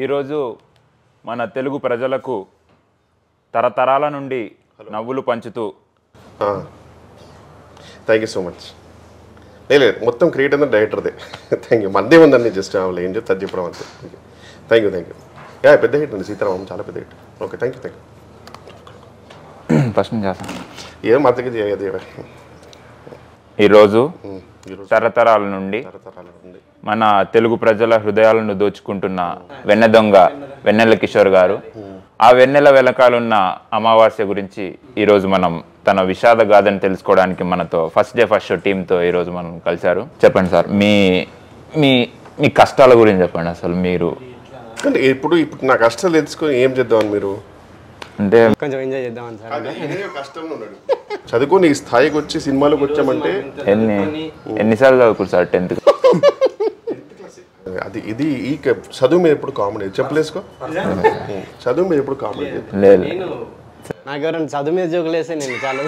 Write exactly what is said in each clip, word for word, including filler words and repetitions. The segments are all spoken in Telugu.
ఈరోజు మన తెలుగు ప్రజలకు తరతరాల నుండి నవ్వులు పంచుతూ థ్యాంక్ యూ సో మచ్. లేదు మొత్తం క్రియేట్ అంతా డైరెక్టర్దే. Thank you. మందే ఉందండి జస్ట్ ఏం చెప్తే అది చెప్పడం అంతే. Thank you thank you. Yeah పెద్ద హిట్ అండి సీతారామం, చాలా పెద్ద hit. Okay thank you thank you. First చేస్తాను. ఏం మద్దతు చేయదు. ఈరోజు తరతరాల నుండి మన తెలుగు ప్రజల హృదయాలను దోచుకుంటున్న వెన్నె దొంగ వెన్నెల కిషోర్ గారు, ఆ వెన్నెల వెనకాలన్న అమావాస్య గురించి ఈరోజు మనం తన విషాద గాథని తెలుసుకోవడానికి మనతో ఫస్ట్ డే ఫస్ట్ షో టీంతో ఈరోజు మనం కలిశారు. చెప్పండి సార్, మీ మీ మీ కష్టాల గురించి చెప్పండి. అసలు మీరు ఇప్పుడు ఇప్పుడు నా కష్టాలు తెలుసుకొని ఏం చేద్దామని మీరు అంటే కొంచెం ఎంజాయ్ చేద్దామని సార్. కష్టంలో ఉన్నాడు. చదువుకొని ఈ స్థాయికి వచ్చి సినిమాలోకి వచ్చామంటే ఎన్ని ఎన్నిసార్లు చదువుకోరు సార్? టెన్త్ అది ఇది ఈ చదువు మీద ఎప్పుడు కామెడీ చెప్పలేసుకో. చదువు మీద ఎప్పుడు కామెడీ లేదు. నాకు ఎవరైనా చదువు మీద జోకులు వేస్తే నేను చాలా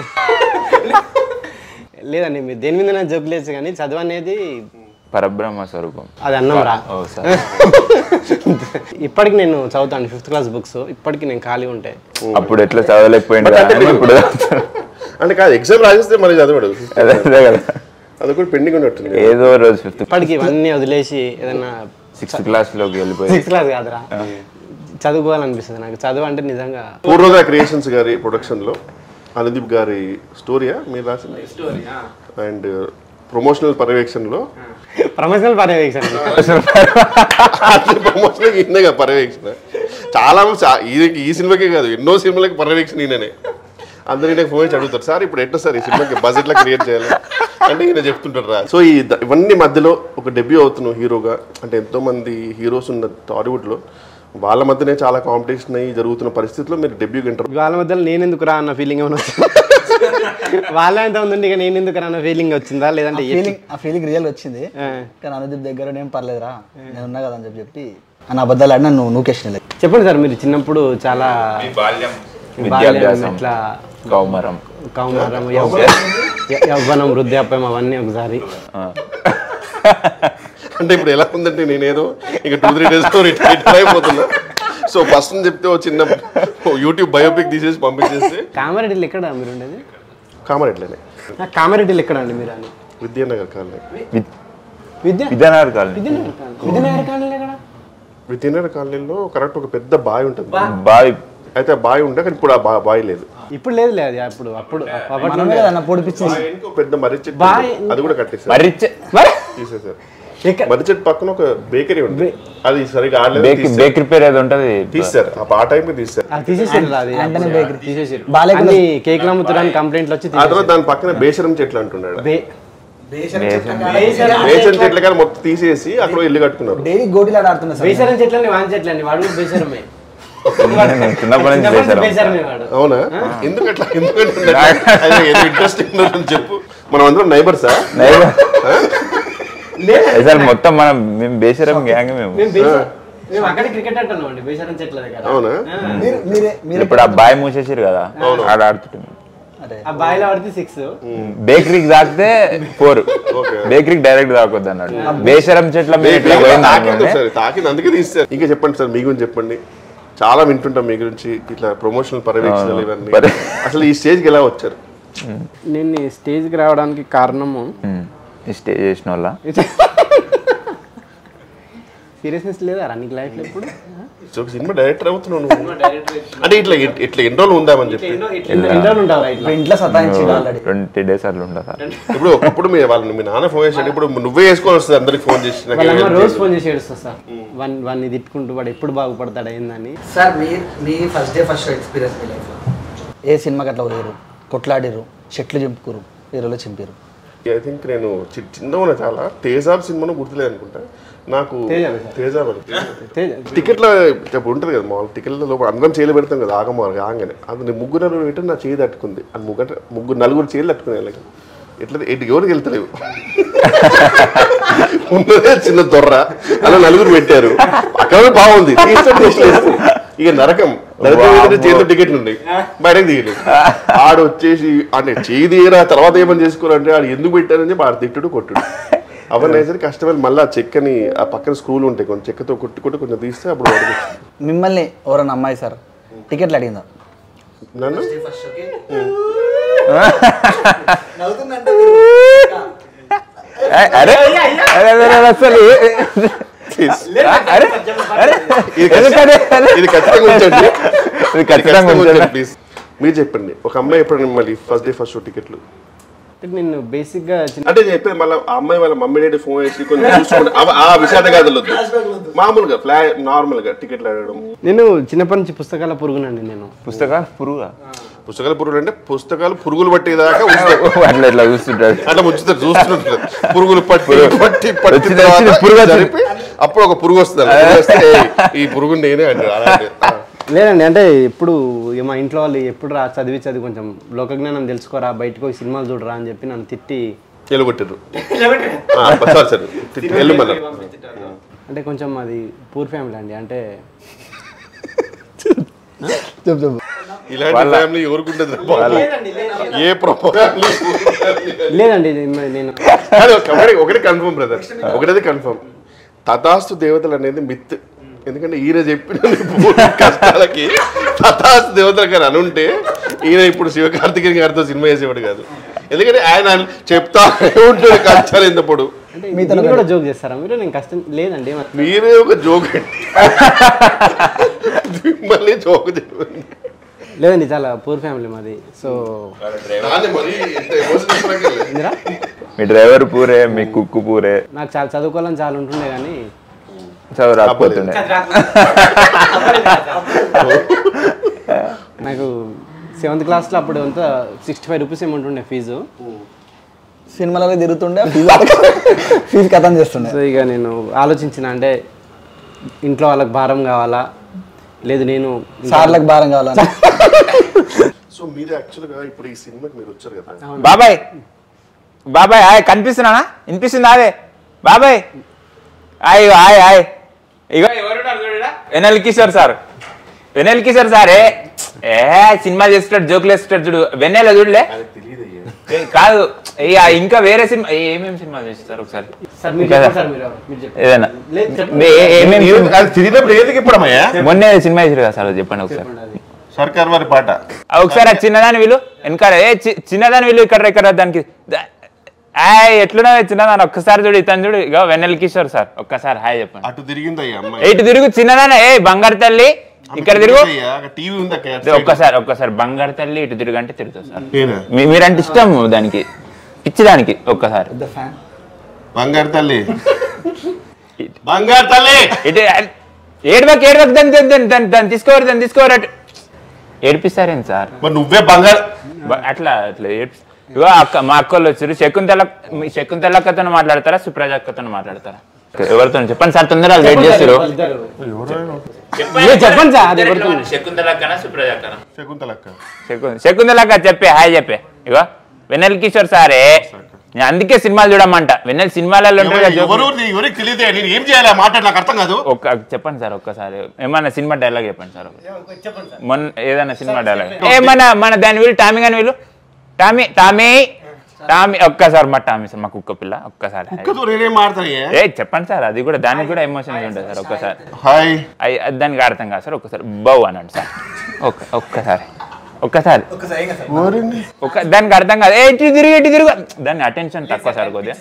లేదండి, మీరు దేని మీద నాకు జోకులు వేస్తే కానీ చదువు అనేది పరబ్రహ్మ స్వరూపం. అది అన్నం రా. సార్ ఇప్పటికి నేను చదువుతాను ఫిఫ్త్ క్లాస్ బుక్స్. ఇప్పటికి నేను ఖాళీ ఉంటే అప్పుడు ఎట్లా చదవలేకపోయింది ఇప్పుడు అంటే కాదు, ఎగ్జామ్ రాసేస్తే మరి చదవడు. అదే కదా, అది కూడా పెండింగ్ ఉన్నట్టుంది. ఏదో రోజు ఫిఫ్త్ ఇప్పటికి ఇవన్నీ వదిలేసి ఏదన్నా సిక్స్త్ క్లాస్ లోకి వెళ్ళిపోయి సిక్స్త్ క్లాస్ కాదురా చదువుకోవాలనిపిస్తుంది నాకు. చదువు అంటే నిజంగా పూర్వోదయ క్రియేషన్స్ గారి ప్రొడక్షన్ లో అనుదీప్ గారి స్టోరీయా మీరు రాసింది, అండ్ ప్రమోషనల్ పర్యవేక్షణలో ప్రమోషనల్ పర్యవేక్షణ ప్రమోషనల్ ఈయనగా పర్యవేక్షణ చాలా ఈ సినిమాకే కాదు ఎన్నో సినిమాలకి పర్యవేక్షణ ఈయననే. అందరూ ఈయనకి ఫోన్ చేసి అడుగుతారు, సార్ ఇప్పుడు ఎట్లా సార్ ఈ సినిమాకి బడ్జెట్ లా క్రియేట్ చేయాలి అంటే ఈయన చెప్తుంటారు రా. సో ఈ ఇవన్నీ మధ్యలో ఒక డెబ్యూ అవుతున్నావు హీరోగా. అంటే ఎంతో మంది హీరోస్ ఉన్న టాలీవుడ్ లో వాళ్ళ మధ్యనే చాలా కాంపిటీషన్ అయ్యి జరుగుతున్న పరిస్థితుల్లో మీరు డెబ్యూ అంటారు. వాళ్ళ మధ్యలో నేను ఎందుకు రా అన్న ఫీలింగ్ ఏమైనా వచ్చింది? వాళ్ళ ఎంత ఉందండి ఇక నేను ఎందుకు రా అన్న ఫీలింగ్ వచ్చిందా? లేదంటే ఫీలింగ్ ఆ ఫీలింగ్ రియల్ వచ్చింది. కానీ అనుదీప్ దగ్గర ఏం పర్లేదురా నేను ఉన్నా కదా అని చెప్పి చెప్పి నా అబద్ధాలు ఆడినా నువ్వు నూకేషన్. చెప్పండి సార్, మీరు చిన్నప్పుడు చాలా విద్యాభ్యాసం, కౌమరం కౌమారం యవ్వనం వృద్ధాప్యం అవన్నీ ఒకసారి. అంటే ఇప్పుడు ఎలా ఉందంటే నేనేదో ఇక టూ త్రీ డేస్ రిటైర్ అయిపోతున్నా. సో ఫస్ట్ చెప్తే ఓ చిన్న యూట్యూబ్ బయోపిక్ తీసేసి పంపించేస్తే. కామారెడ్డిలో ఎక్కడ మీరు ఉండేది? కామారెడ్డిలోనే. కామారెడ్డిలో ఎక్కడ అండి మీరు? అని విద్యానగర్ కాలనీ. విద్యా విద్యానగర్ కాలనీ. విద్యానగర్ కాలనీ ఎక్కడ? విద్యానగర్ కాలనీలో కరెక్ట్ ఒక పెద్ద బావి ఉంటుంది. బావి అయితే ఆ బావి ఉండే కానీ ఇప్పుడు ఆ బావి లేదు. ఇప్పుడు లేదు లేదు అప్పుడు అప్పుడు పొడిపించింది పెద్ద మర్రి చెట్టు, అది కూడా కట్టేసారు. తీసేసారు. మర్రి చెట్టు పక్కన ఒక బేకరీ ఉంది, అది సరిగా బేకరీ పేరు ఏదో ఉంటది తీసారు. ఆ టైం తీసారు. కేక్ అమ్ముతారని కంప్లైంట్లు వచ్చి ఆ తర్వాత దాని పక్కన బేసరం చెట్లు అంటున్నాడు. బేసరం చెట్లు కానీ మొత్తం తీసేసి అక్కడ ఇల్లు కట్టుకున్నారు. డైలీ గోటిలాట ఆడుతున్నారు. బేసరం చెట్లని వాన్ చెట్లని వాడు బేసరమే. అవునా? ఎందుకు అట్లా? ఎందుకంటే ఇంట్రెస్టింగ్ చెప్పు. మనం అందరం నైబర్సా? మొత్తం మనం మేము బేసరం గ్యాంగ్. మేము అవునా? ఇప్పుడు ఆ బాయ్ మూసేసారు కదా, ఆడ ఆడుతుంటాం. బేకరీకి తాకితే ఫోర్, బేకరీకి డైరెక్ట్ తాకొద్దు అన్నాడు. బేసరం చెట్ల తాకింది అందుకే తీస్తారు. ఇంకా చెప్పండి సార్ మీ గురించి చెప్పండి. చాలా వింటుంటాం మీ గురించి, ఇట్లా ప్రమోషనల్ పర్యవేక్షణలు ఇవన్నీ. అసలు ఈ స్టేజ్కి ఎలా వచ్చారు? నేను ఈ స్టేజ్కి రావడానికి కారణము స్టేజ్ చేసిన వాళ్ళ సీరియస్నెస్ లేదా రన్నింగ్ లైఫ్ లో? ఇప్పుడు సినిమా డైరెక్టర్ అవుతున్నాను అంటే ఇట్లా ఇట్లా ఎన్ని రోజులు ఉందామని చెప్పి ఇంట్లో సతాయించి ట్వంటీ డేస్ అట్లా ఉంటారు. ఇప్పుడు ఒకప్పుడు మీ వాళ్ళు మీ నాన్న ఫోన్ చేసాడు, ఇప్పుడు నువ్వే వేసుకొని వస్తుంది అందరికి ఫోన్ చేసి రోజు ఫోన్ చేసి ఏడుస్తా సార్. వన్ వన్ తిట్టుకుంటూ వాడు ఎప్పుడు బాగుపడతాడు అయిందని. సార్ మీ మీ ఫస్ట్ డే ఫస్ట్ ఎక్స్పీరియన్స్ మీ లైఫ్ ఏ సినిమాకి అట్లా పోయారు, కొట్లాడిరు, చెట్లు చింపుకురు, హీరోలో చింపారు? ఐ థింక్ నేను చిన్న ఉన్నా చాలా తేజాబ్ సినిమాను గుర్తులేదు అనుకుంటా నాకు. తేజాబ్ టికెట్లో ఉంటుంది కదా మామూలు టికెట్ల లోపల అందరం చేయలు పెడతాం కదా ఆగమారు ఆగానే. అది ముగ్గురు పెట్టి నా చేయి తట్టుకుంది. అది ముగ్గురు ముగ్గురు నలుగురు చేయలు తట్టుకునే ఎట్లా ఎటు ఎవరికి వెళ్తలేవు. ఉన్నదే చిన్న దొర్ర అలా నలుగురు పెట్టారు. అక్కడ బాగుంది, ఇక నరకం. చేతిలో టికెట్లు ఉన్నాయి, బయటకు దిగలేదు. ఆడు వచ్చేసి అంటే చేయి తీయరా తర్వాత ఏమని చేసుకోవాలంటే ఆడు ఎందుకు పెట్టారని చెప్పి ఆడు తిట్టుడు కొట్టుడు. అవన్నీ అయితే కస్టమర్ మళ్ళీ ఆ చెక్కని ఆ పక్కన స్క్రూలు ఉంటాయి కొంచెం చెక్కతో కొట్టుకుంటే కొంచెం తీస్తే అప్పుడు మిమ్మల్ని ఎవరన్నా అమ్మాయి సార్ టికెట్లు అడిగిందా? నన్ను అరే అసలు ఇది ఖచ్చితంగా ఉంచండి, ఇది ఖచ్చితంగా ఉంచండి ప్లీజ్. మీరు చెప్పండి, ఒక అమ్మాయి ఎప్పుడు మళ్ళీ ఫస్ట్ డే ఫస్ట్ షో టికెట్లు నేను బేసిక్గా అంటే చెప్పేది మళ్ళీ ఆ అమ్మాయి వాళ్ళ మమ్మీ డాడీ ఫోన్ చేసి కొంచెం చూసుకోండి, ఆ విషాద గాథలు మామూలుగా ఫ్లా నార్మల్ గా టికెట్లు అడగడం. నేను చిన్నప్పటి నుంచి పుస్తకాల పురుగునండి. నేను పుస్తకాలు పురుగా పుస్తకాలు పురుగులు అంటే పుస్తకాలు పురుగులు పట్టేదాకా అట్లా ఇట్లా చూస్తుంటారు, అట్లా ముచ్చుతారు చూస్తుంటారు. పురుగులు పట్టి పట్టి పట్టి జరిపి అప్పుడు ఒక పురుగు వస్తుంది, ఈ పురుగు నేనే అంటారు. అలాంటి లేదండి, అంటే ఎప్పుడు మా ఇంట్లో వాళ్ళు ఎప్పుడు రా చదివి చదివి కొంచెం లోకజ్ఞానం తెలుసుకోరా, బయటకు పోయి సినిమాలు చూడరా అని చెప్పి నన్ను తిట్టి ఎలుగొట్టారు. అంటే కొంచెం అది పూర్ ఫ్యామిలీ అండి. అంటే ఇలాంటి ఫ్యామిలీ ఎవరుకుంటుంది ఏ లేదండి. నేను ఒకటి కన్ఫర్మ్ బ్రదర్, ఒకటేది కన్ఫర్మ్, తథాస్తు దేవతలు అనేది మిత్. ఎందుకంటే ఈయన చెప్పిన కష్టాలకి తథాస్తు దేవతలు కానీ అనుంటే ఈయన ఇప్పుడు శివకార్తికేయన్ గారితో సినిమా చేసేవాడు కాదు. ఎందుకంటే ఆయన చెప్తా ఉంటుంది కష్టాలు ఎంతప్పుడు. మీరు కూడా జోక్ చేస్తారా మీరు? నేను కష్టం లేదండి. మీరే ఒక జోక్ అండి, మిమ్మల్ని జోక్ చెప్పండి. లేదండి, చాలా పూర్ ఫ్యామిలీ మాది. సో మీ డ్రైవర్ పూరే, మీ కుక్కు పూరే. నాకు చాలా చదువుకోవాలని చాలా ఉంటుండే కానీ చదువు రాకపోతుండే. నాకు సెవెంత్ క్లాస్లో అప్పుడు అంతా సిక్స్టీ ఫైవ్ రూపీస్ ఏమంటుండే ఫీజు. సినిమాలలో తిరుగుతుండే ఫీజు కథం చేస్తుండే. సో ఇక నేను ఆలోచించిన, అంటే ఇంట్లో వాళ్ళకి భారం కావాలా, లేదు నేను సార్లకు భారం కావాలా. సో మీరు యాక్చువల్గా ఇప్పుడు ఈ సినిమాకి మీరు వచ్చారు కదా. బాబాయ్ బాబాయ్ హాయ్, కనిపిస్తున్నానా? వినిపిస్తుంది అదే బాబాయ్ హాయ్ హాయ్ హాయ్. ఇగో వెన్నెల కిషోర్ సార్, వెన్నెల కిషోర్ సారే ఏ సినిమా చేస్తాడు, జోకులు వేస్తాడు చూడు. వెన్నెల చూడలే కాదు, ఇంకా వేరే సినిమా ఏమేమి సినిమా చేస్తారు ఒకసారి ఏదైనా మొన్నే సినిమా చేసారు కదా సార్, చెప్పండి ఒకసారి. సర్కార్ వారి పాట ఒకసారి ఆ చిన్నదాని వీళ్ళు వెనకాల ఏ చిన్నదాని వీళ్ళు ఇక్కడ ఇక్కడ దానికి హాయ్ ఎట్లున్నా చిన్నదాని ఒక్కసారి చూడు, ఇతను చూడు. ఇక వెన్నెల కిషోర్ సార్ ఒక్కసారి హాయ్ చెప్పండి. అటు తిరిగిందయ్యా ఇటు తిరుగు చిన్నదాని, ఏ బంగారు తల్లి ఇక్కడ తిరుగు. టీవీ ఉంది ఒక్కసారి ఒక్కసారి బంగారు తల్లి ఇటు తిరుగు అంటే తిరుగుతుంది సార్. మీరంటే ఇష్టం దానికి, పిచ్చి దానికి. ఒక్కసారి బంగారు తల్లి బంగారు తల్లి ఇటు ఏడువకి ఏడువకి దాన్ని దాన్ని దాన్ని తీసుకోరు దాన్ని తీసుకోరు అటు ఏడిపిస్తారేంటి సార్? నువ్వే బంగారు అట్లా అట్లా ఏడిపి. ఇగో అక్క మా అక్కలు వచ్చారు. శకుంతల శకుంతల అక్కతో మాట్లాడతారా, సుప్రజ అక్కతో మాట్లాడతారా? ఎవరితో చెప్పండి సార్, తొందరగా వెయిట్ చేస్తారు. చెప్పండి సార్. శకుంతల అక్కనా సుప్రజ అక్కనా? శకుంతల అక్క. శకుంతల అక్క చెప్పే హాయ్ చెప్పే. ఇగో వెన్నెల కిషోర్ సారే, నేను అందుకే సినిమాలు చూడమంట. వెన్నెల సినిమాలలో ఒక్క చెప్పండి సార్ ఒక్కసారి, ఏమన్నా సినిమా డైలాగ్ చెప్పండి సార్. మొన్న ఏదైనా సినిమా డైలాగ్ ఏమన్నా మన దాని వీళ్ళు టామీ కానీ వీళ్ళు టామీ టామీ టామీ ఒక్కసారి మా టామీ సార్, మా కుక్క పిల్ల ఒక్కసారి ఏ చెప్పండి సార్. అది కూడా దానికి కూడా ఎమోషన్స్ ఉంటుంది సార్. ఒక్కసారి దానికి అర్థం కాదు సార్. ఒక్కసారి బౌ అనండి సార్. ఒక్క ఒక్కసారి ఒక్కసారి ఒక్క దానికి అర్థం కాదు. ఏ ఇటు తిరిగి ఇటు తిరుగు, దాన్ని అటెన్షన్ తక్కువ సార్ కొద్దిగా.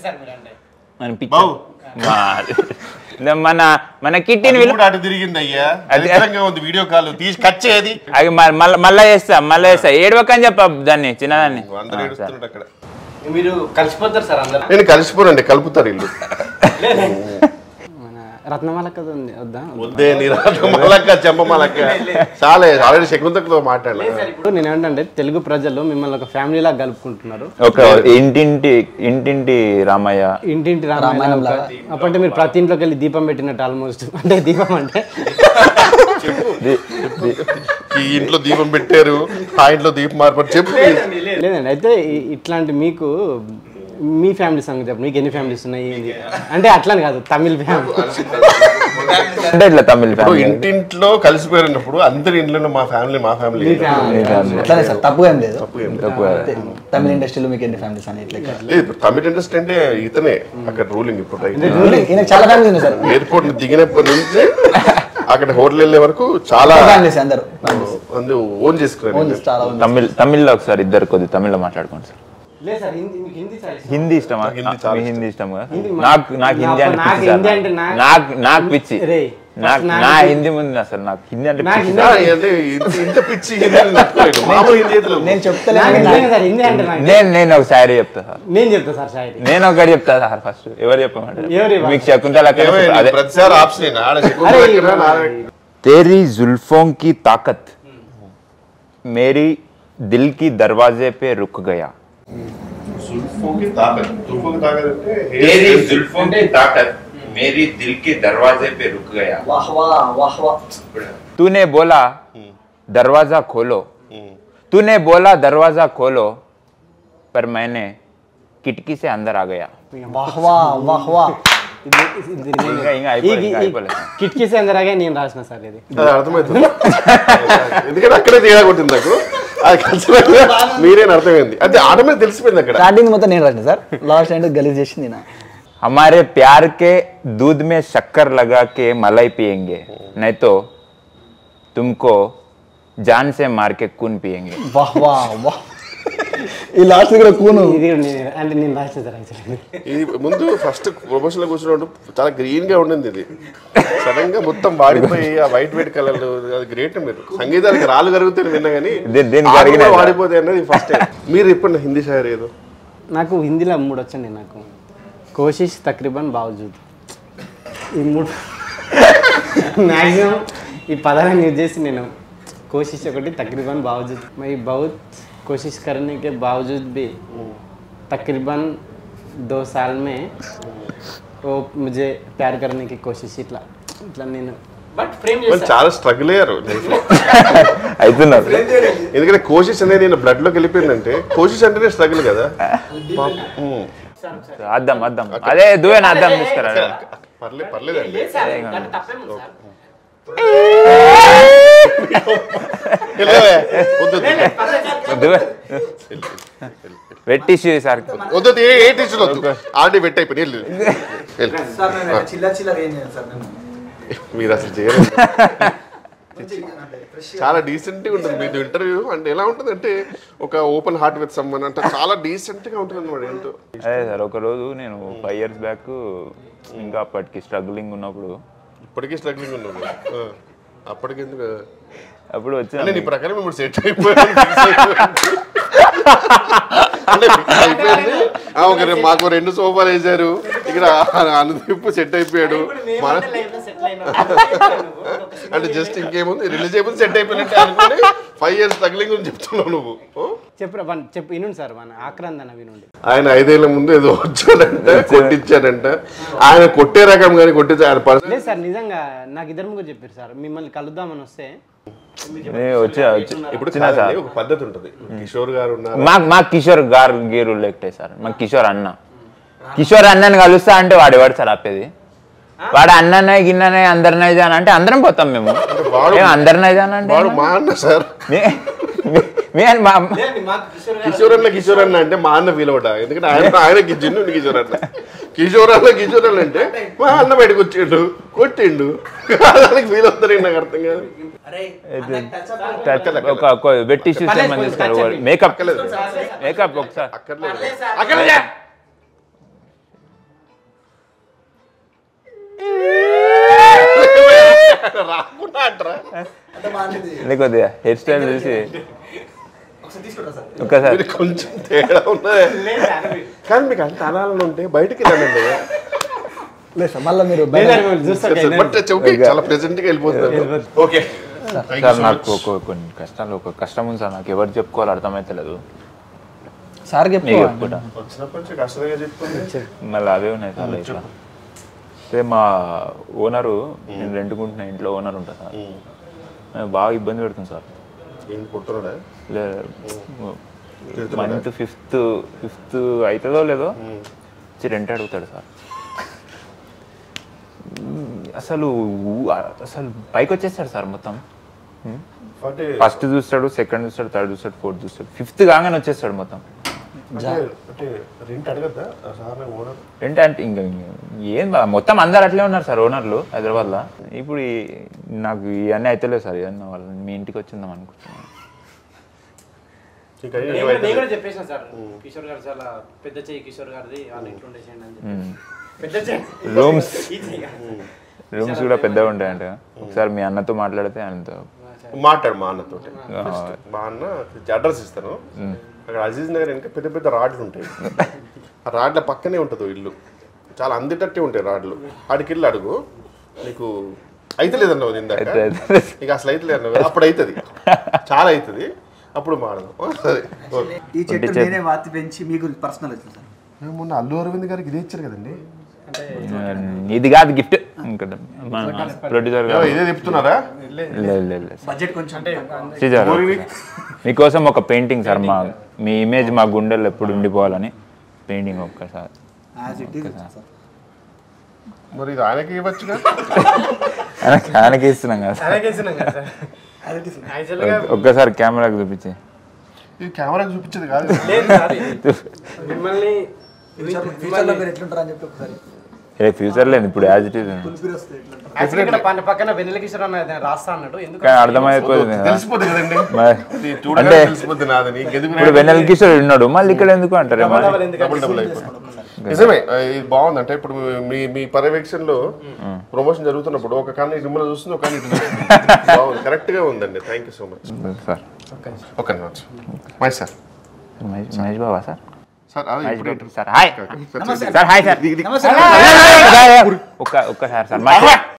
మన మన కిట్టిని మళ్ళా చేస్తా మళ్ళా చేస్తా ఏడవక అని చెప్ప దాన్ని చిన్నదాన్ని. మీరు కలిసిపోతారు సార్ అందరూ? నేను కలిసిపోనండి, కలుపుతారు ఇల్లు. రత్నమాలక్క వద్దా? వద్దే నీ రత్నమాలక్క చెంపమాలక్క చాలే, ఆల్రెడీ శకుంతలతో మాట్లాడలే. నేను ఏంటంటే తెలుగు ప్రజలు మిమ్మల్ని ఒక ఫ్యామిలీ లాగా కలుపుకుంటున్నారు. ఒక ఇంటింటి ఇంటింటి రామయ్య ఇంటింటి రామాయణ అప్పుడంటే మీరు ప్రతి ఇంట్లోకి వెళ్ళి దీపం పెట్టినట్టు ఆల్మోస్ట్. అంటే దీపం అంటే ఈ ఇంట్లో దీపం పెట్టారు, ఆ ఇంట్లో దీపం మార్పారు చెప్పు. లేదండి, అయితే ఇట్లాంటి మీకు మీ ఫ్యామిలీ సంగతి చెప్పండి. మీకు ఎన్ని ఫ్యామిలీస్ ఉన్నాయి? అంటే అట్లని కాదు, తమిళ్ ఫ్యామిలీ అంటే ఇట్లా తమిళ ఇప్పుడు ఫ్యామిలీ ఇంటింట్లో కలిసిపోయినప్పుడు అందరి ఇంట్లో మా ఫ్యామిలీ మా ఫ్యామిలీ అట్లానే సార్ తప్పుగా ఏం లేదు తప్పు ఏం తక్కువ తమిళ ఇండస్ట్రీలో మీకు ఎన్ని ఫ్యామిలీస్ అని ఇట్లా లేదు. ఇప్పుడు తమిళ ఇండస్ట్రీ అంటే ఇతనే అక్కడ రూలింగ్ ఇప్పుడు రైట్ ఈయనకి చాలా ఫ్యామిలీస్ ఉన్నాయి సార్ ఎయిర్పోర్ట్ దిగినప్పటి నుంచి అక్కడ హోటల్ వెళ్ళే వరకు చాలా ఫ్యామిలీస్ అందరూ మంది ఓన్ చేసుకున్నారు. చాలా ఉంది తమిళ్ తమిళ్లో ఒకసారి ఇద్దరు కొద్ది తమిళ్లో మాట్లాడుకోండి సార్. లేదు సార్ హిందీ మీకు హిందీ చాలా ఇష్టం. హిందీ ఇష్టమా? హిందీ చాలా మీ ఇష్టం. హిందీ ఇష్టం కదా హిందీ మా- నాకు నాకు హిందీ అంటే నాకు పిచ్చి సార్. హిందీ అంటే నా- నాకు నాకు పిచ్చి రేయ్, నాకు నాకు నా హిందీ- హిందీ ముందు అసలు నాకు హిందీ అంటే నాకు పిచ్చి హిందీ సార్. అంటే ఇంత- ఇంత పిచ్చి హిందీ నచ్చలేదు. మామూలు హిందీ అయితే నేను నాకు చెప్తలేను నిజంగా సార్ హిందీ అంటే నాకు నేను నేను ఒక శాయరీ చెప్తా సార్. నేను చెప్తా సార్ షాయరీ. నేను ఒకటి చెప్తా సార్. ఫస్ట్ ఎవరు చెప్పమంటారు? ఎవరు ఇవ్వాలి? మీకు శకుంతల ఏమైంది? అదే ప్రతిసారి ఆప్షన్ ఆడ శకుంతల అరే, దగ్గర నా- तेरी जुल्फों की ताकत मेरी दिल की दरवाजे पे रुक गया. जुल्फों की ताकत जुल्फों की ताकत అంటే तेरी जुल्फों की ताकत मेरी दिल के दरवाजे पे रुक गया. వాహ్ వాహ్ వాహ్ వాహ్ तूने बोला दरवाजा खोलो, तूने बोला दरवाजा खोलो, पर मैंने खिड़की से अंदर आ गया. వాహ్ వాహ్ వాహ్ వాహ్ ఇది- ఇది- ఇది నేను- ఇంకా ఇంకా ఈ- అయిపోలేదు, ఇంకా ఈ- అయిపోలేదు. కిటికీ సెందరాగా నేను రాసిన సార్ ఇది. అది అర్థమవుతుంది. ఎందుకంటే అక్కడే తేడా కొట్టింది నాకు. అది ఖచ్చితంగా మీరేని అర్థమైంది. అది ఆటోమేటిక్ తెలిసిపోయింది అక్కడ. స్టార్టింగ్ మొత్తం నేను రాసిన సార్ లాస్ట్ ఎండ్ గలీజ్ చేసింది నా हमारे प्यार के दूध में शक्कर लगा के मलाई पियेंगे, नहीं तो तुमको जान से मार के खून पियेंगे. వాహ్ వాహ్ వాహ్ ఈ లాస్ట్ కూడా కూను ఇది కూడా నేను అంటే నేను రాసిన సార్ యాక్చువల్లీ. ఇది ముందు ఫస్ట్ ప్రొఫెషన్ లో కూర్చున్నప్పుడు చాలా గ్రీన్ గా ఉండింది. ఇది సడన్ గా మొత్తం వాడిపోయి ఆ వైట్ వైట్ కలర్ అది గ్రేట్. మీరు సంగీతానికి రాళ్ళు కరుగుతాయి విన్నా కానీ దీ- దీనికి ఆటలు కరిగినాయి కూడా కదా. వాడిపోతాయి అన్నది ఫస్ట్ టైం. మీరు చెప్పండి హిందీ షాయరీ ఏదో. నాకు హిందీలో మూడు వచ్చండి. నాకు కోషిష్ తక్రీబన్ బావజూద్ ఈ మూడు మ్యాక్సిమం ఈ పదాలను యూజ్ చేసి నేను కోషిష్ ఒకటి तकरीबन बावजूद मैं बहुत कोशिश करने के बावजूद भी तकरीबन दो साल में वो मुझे प्यार करने की कोशिश इట్లా ఇట్లా నేను బట్ ఫ్రేమ్ వాళ్ళు చాలా స్ట్రగుల్ అయ్యారు లైఫ్ లో. అవుతున్నారు. ఎందుకంటే కోషిష్ అనేది నేను బ్లడ్ లోకి వెళ్ళిపోయిందంటే కోషిష్ అంటేనే స్ట్రగుల్ కదా. ఉమ్. అద్దం అద్దం అదే దువ్వెన అద్దం తీసుకురా. పర్లేదు పర్లేదండి. వెళ్ళవే. వద్దు, వద్దు. Wet tissue sir. వద్దు, వద్దు, ఏ ఏ టీచర్ వద్దు. ఆల్రెడీ వెట్ అయిపోయి వెళ్ళు. వెళ్ళు. చిల్ల చిల్ల ఏం చేయాలి సార్ నేను మీరు అసలు చేయలేదు. చాలా డీసెంట్ గా ఉంటుంది మీది ఇంటర్వ్యూ. అంటే ఎలా ఉంటుంది అంటే ఒక ఓపెన్ హార్ట్ విత్ సమ్మన్ అంటే చాలా డీసెంట్ గా ఉంటుంది అనమాట. ఏంటో అదే సార్ ఒక రోజు నేను ఫైవ్ ఇయర్స్ బ్యాక్ ఇంకా అప్పటికి స్ట్రగ్లింగ్ ఉన్నప్పుడు ఇప్పటికీ స్ట్రగ్లింగ్ ఉన్నాను. ఆ, అప్పటికి ఎందుకు అప్పుడు అంటే వచ్చిన నీ ప్రకారం ఇప్పుడు సెట్ అయిపోయాను. అంటే fix అయిపోయింది. ఆ, ఒక రె- మాకు రెండు సోఫాలు వేసారు ఇక్కడ. అనుదీప్ సెట్ అయిపోయాడు. మన అంటే జస్ట్ ఇంకేముంది రిలీజ్ అయిపోతే సెట్ అయిపోయినట్టే అనుకుని ఫైవ్ ఇయర్స్ స్ట్రగ్లింగ్ గురించి చెప్తున్నావు నువ్వు. ఓ? చెప్పు వన్ చెప్పు వినండి సార్ మన ఆక్రందన వినండి. ఆయన ఐదేళ్ల ముందు ఏదో వచ్చాడంట, కొట్టించాడంట. ఆయన కొట్టే రకం కానీ కొట్టించా ఆయన పర్సన్ లేదు సార్ నిజంగా నాకు ఇద్దరు ముగ్గురు చెప్పారు సార్ మిమ్మల్ని కలుద్దామని వస్తే. నేను వచ్చా వచ్చి ఇప్పుడు వచ్చినా సార్. కాదండి, ఒక పద్ధతి ఉంటుంది. కిషోర్ గారు ఉన్నారు. మాకు మాకు కిషోర్ గారు గీరు లెక్టే సార్. మాకు కిషోర్ అన్న కిషోర్ అన్నని కలుస్తా అంటే వాడు ఎవడు సార్ ఆపేది? వాడు అన్ననే గిన్ననే అందరినే జాన్ అంటే అందరం పోతాం మేము. వాడు- ఏం అందరినే జాన్ అంటే వాడు మా అన్న సార్. మే- మే- మే అని మా అమ్మ- కిషోర్ అన్న కిషోర్ అన్న అంటే మా అన్న ఫీల్ అవుతా. ఎందుకంటే ఆయన ఆయన జిన్ను కిషోర్ అన్న కిషోర్ అన్న కిషోర్ అన్న అంటే మా అన్న బయటకు వచ్చిండు కొట్టిండు దానికి ఫీల్ అవుతారు. నాకు అర్థం కాదు. టచ్ ఒక ఒక వెట్ టిష్యూ మంది తీసుకున్నారు. మేకప్ మేకప్ ఒకసారి అక్కర్లేదు అక్కర్లేదు. రాకుండా అంటారా? నీకు కొద్దిగా హెయిర్ స్టైల్ చూసి ఒక్కసారి మీరు కొంచెం తేడా ఉన్నది. కానీ మీకు అంత అనాలని ఉంటే బయటికి వెళ్ళండి. లేదు సార్ మళ్ళీ మీరు బట్ చౌకి చాలా ప్రెసెంట్ గా వెళ్ళిపోతున్నారు. ఓకే సార్ నాకు ఒక కొన్ని కష్టాలు ఒక కష్టం ఉంది సార్. నాకు ఎవరు చెప్పుకోవాలి అర్థమైతలేదు. సార్ నీకు చెప్పు చెప్పుకుంటా. వచ్చినప్పటి నుంచి కష్టంగా చెప్పుకోండి. మళ్ళీ అవే ఉన్నాయి సార్ లైఫ్లో. అంటే మా ఓనరు నేను రెంట్కుంటున్న ఇంట్లో ఓనర్ ఉంటుంది సార్. నేను బాగా ఇబ్బంది పెడుతుంది సార్. ఏం కొట్టున్నాడా? లేదు మంత్ ఫిఫ్త్ ఫిఫ్త్ అవుతుందో లేదో వచ్చి రెంట్ అడుగుతాడు సార్. అసలు అసలు పైకి వచ్చేస్తాడు సార్ మొత్తం. ఫస్ట్ చూస్తాడు, సెకండ్ చూస్తాడు, థర్డ్ చూస్తాడు, ఫోర్త్ చూస్తాడు, ఫిఫ్త్ కాగానే వచ్చేస్తాడు మొత్తం. రెంట్ అంటే ఇంకా ఏం మొత్తం అందరు అట్లే ఉన్నారు సార్ ఓనర్లు హైదరాబాద్లో. ఇప్పుడు నాకు ఇవన్నీ అయితలేదు సార్, ఇవన్నీ వాళ్ళు మీ ఇంటికి వచ్చిందాం అనుకుంటున్నాను. చెప్పేసాను సార్ కిషోర్ గారు చాలా పెద్ద చెయ్యి కిషోర్ గారిది, వాళ్ళ ఇంట్లో ఉండేసేయండి. రూమ్స్ రూమ్స్ కూడా పెద్దగా ఉంటాయంట. ఒకసారి మీ అన్నతో మాట్లాడితే ఆయనతో మాట్లాడు, మా అన్నతో. మా అన్న అడ్రస్ ఇస్తాను, అక్కడ అజీజ్ నగర్ వెనక పెద్ద పెద్ద రాడ్లు ఉంటాయి. ఆ రాడ్ల పక్కనే ఉంటుంది ఇల్లు, చాలా అందేటట్టే ఉంటాయి రాడ్లు. ఆడికి ఇల్లు అడుగు, నీకు అయితే లేదన్నావు ఇందాక, నీకు అసలు అయితే లేదన్నావు, అప్పుడు అవుతుంది, చాలా అవుతుంది, అప్పుడు మాడదాం. ఈ చెట్టు నేనే వాతి పెంచి మీకు పర్సనల్ వచ్చింది సార్. మొన్న అల్లు అరవింద్ గారికి ఇదే ఇచ్చారు కదండి. ఇది కాదు గిఫ్ట్, ప్రొడ్యూసర్ గారు ఇదే చెప్తున్నారా? బడ్జెట్ కొంచెం మీకోసం ఒక పెయింటింగ్ సార్, మా మీ ఇమేజ్ మా గుండెల్లో ఎప్పుడు ఉండిపోవాలని పెయింటింగ్ ఒక్కసారి. మరి ఇది ఆయనకి ఇవ్వచ్చుగా, ఆయనకి ఇస్తున్నాం కదా ఒక్కసారి కెమెరాకి చూపించి. ఇది కెమెరాకి చూపించేది కాదు, మిమ్మల్ని ఫ్యూచర్ లేదు, ఇప్పుడు యాజ్ ఇట్ ఈస్ పక్కన వెన్నెల కిషోర్ అన్న రాస్తా అన్నాడు. అర్థమైపోతుంది తెలిసిపోతుంది కదండి, అంటే తెలిసిపోతుంది నాదని. ఇప్పుడు వెన్నెల కిషోర్ ఉన్నాడు, మళ్ళీ ఇక్కడ ఎందుకు అంటారు? నిజమే, ఇది బాగుంది. అంటే ఇప్పుడు మీ మీ పర్యవేక్షణలో ప్రమోషన్ జరుగుతున్నప్పుడు ఒక కానీ మిమ్మల్ని చూస్తుంది, ఒక కానీ బాగుంది, కరెక్ట్ గా ఉందండి. Thank you so much sir. ఒక నిమిషం Mahesh sir. Mahesh Baba sir. Sir sir hi sir. Hi sir. ఒక్కసారి సార్